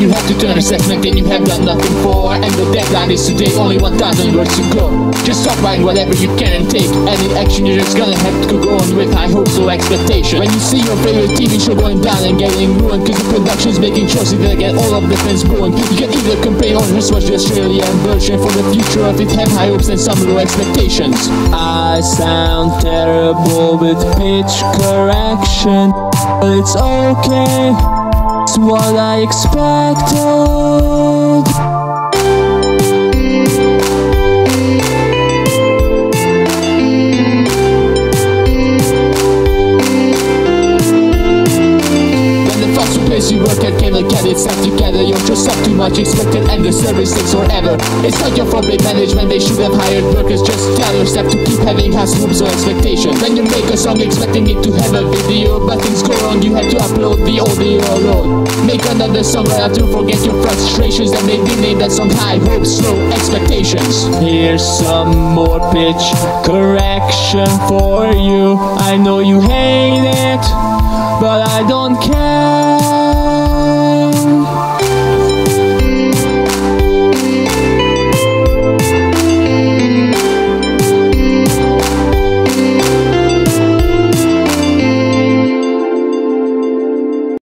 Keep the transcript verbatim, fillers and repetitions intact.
you have to turn assessment, then you have done nothing for. And the deadline is today, only one thousand words to go. Just stop writing whatever you can and take any action. You're just gonna have to go on with high hopes or expectations. When you see your favorite T V show going down and getting ruined cause the production's making choices that get all of the fans going, you can either complain or just watch the Australian version. For the future of it, have high hopes and some low expectations. I sound terrible with pitch correction, but it's okay, it's what I expected. You work at came and get itself together. You're just up too much expected and the service takes forever. It's not your fault, big management, they should have hired workers. Just tell yourself to keep having high hopes or expectations. When you make a song expecting it to have a video, but things go wrong, you have to upload the audio alone. Make another song right after, forget your frustrations, and maybe name that song High Hopes, Low Expectations. Here's some more pitch correction for you. I know you hate it, but I don't care.